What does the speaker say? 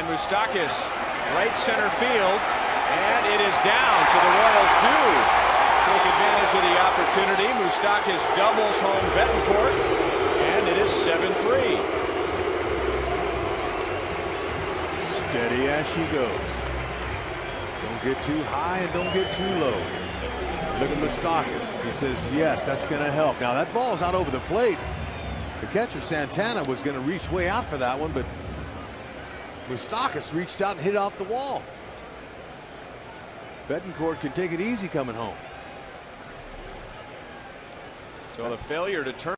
And Moustakas, right center field, and it is down. So the Royals do take advantage of the opportunity. Moustakas doubles home Betancourt, and it is 7-3. Steady as she goes. Don't get too high and don't get too low. Look at Moustakas. He says, yes, that's going to help. Now that ball's out over the plate. The catcher, Santana, was going to reach way out for that one, but Moustakas reached out and hit it off the wall. Betancourt can take it easy coming home. So the failure to turn